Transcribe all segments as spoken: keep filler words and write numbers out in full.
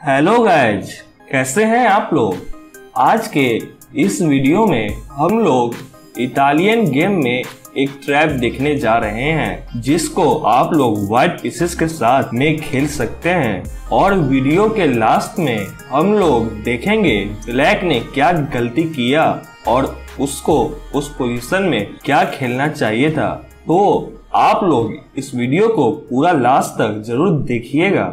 Hello guys, कैसे हैं आप लोग। आज के इस वीडियो में हम लोग इटालियन गेम में एक ट्रैप देखने जा रहे हैं जिसको आप लोग व्हाइट पीसेस के साथ में खेल सकते हैं। और वीडियो के लास्ट में हम लोग देखेंगे ब्लैक ने क्या गलती किया और उसको उस पोजीशन में क्या खेलना चाहिए था। तो आप लोग इस वीडियो को पूरा लास्ट तक जरूर देखिएगा।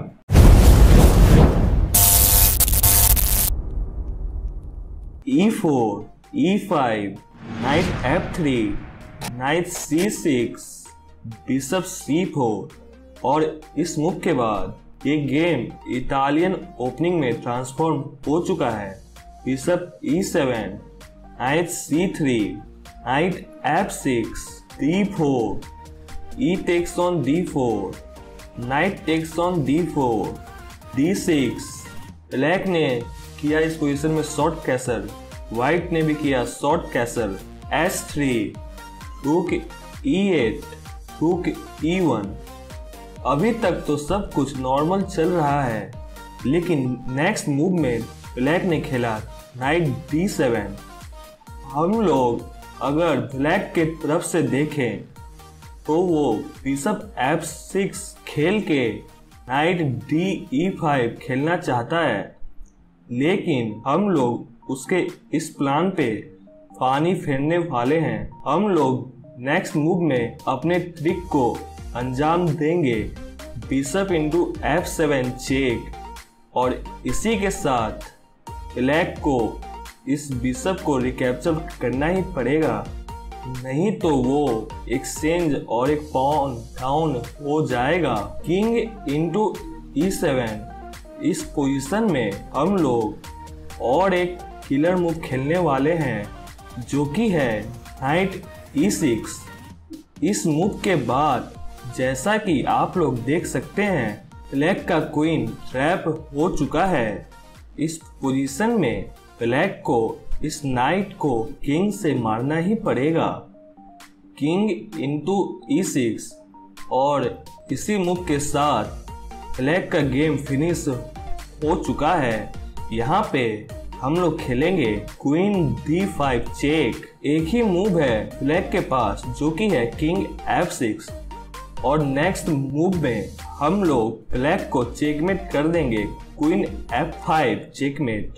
E four, E five, knight F three, knight C six, bishop C four. और इस मूव के बाद ये गेम इटालियन ओपनिंग में ट्रांसफॉर्म हो चुका है। Bishop E seven, knight C three, knight F six, D four, E takes on D four, knight takes on D four, D six. Black ने किया इस पोजीशन में शॉर्ट कैसल, व्हाइट ने भी किया शॉर्ट कैसल, एस थ्री, रूक ई eight, रूक E one. अभी तक तो सब कुछ नॉर्मल चल रहा है, लेकिन नेक्स्ट मूव में ब्लैक ने खेला नाइट डी सेवन। हम लोग अगर ब्लैक के तरफ से देखें तो वो बिशप एफ सिक्स खेल के नाइट डी ई फाइव खेलना चाहता है, लेकिन हम लोग उसके इस प्लान पे पानी फेरने वाले हैं। हम लोग नेक्स्ट मूव में अपने ट्रिक को अंजाम देंगे, bishop into F seven check. और इसी के साथ ब्लैक को इस बिशप को रिकैप्चर करना ही पड़ेगा, नहीं तो वो एक्सचेंज और एक पॉन डाउन हो जाएगा। King into e seven. इस पोजीशन में हम लोग और एक किलर मूव खेलने वाले हैं जो कि है नाइट ई सिक्स। इस मूव के बाद जैसा कि आप लोग देख सकते हैं ब्लैक का क्वीन ट्रैप हो चुका है। इस पोजीशन में ब्लैक को इस नाइट को किंग से मारना ही पड़ेगा, किंग इंटू ई सिक्स। और इसी मूव के साथ ब्लैक का गेम फिनिश हो चुका है। यहाँ पे हम लोग खेलेंगे क्वीन डी फाइव चेक। एक ही मूव है ब्लैक के पास जो कि है किंग एफ सिक्स। और नेक्स्ट मूव में हम लोग ब्लैक को चेकमेट कर देंगे, क्वीन एफ फाइव चेकमेट।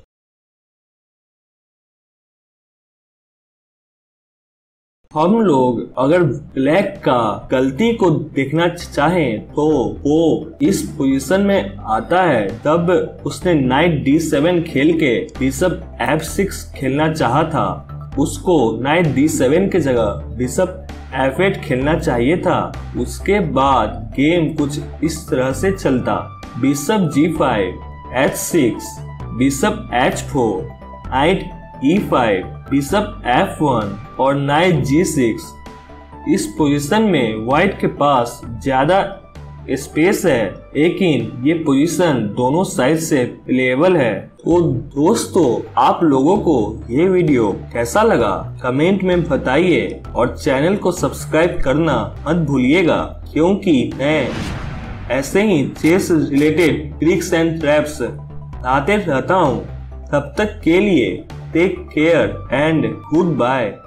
हम लोग अगर ब्लैक का गलती को देखना चाहें तो वो इस पोजीशन में आता है, तब उसने नाइट डी सेवन खेल के बिशप एफ सिक्स खेलना चाहा था। उसको नाइट डी सेवन के जगह बिशप एफ एट खेलना चाहिए था। उसके बाद गेम कुछ इस तरह से चलता, bishop g five, h six, bishop h four, knight e five, bishop f one और नाइट जी सिक्स। इस पोजीशन में व्हाइट के पास ज्यादा स्पेस है, लेकिन ये पोजीशन दोनों साइड से प्लेएबल है। तो दोस्तों, आप लोगों को ये वीडियो कैसा लगा कमेंट में बताइए और चैनल को सब्सक्राइब करना मत भूलिएगा, क्योंकि मैं ऐसे ही chess related tricks and traps लाते रहता हूँ। तब तक के लिए take care and good bye.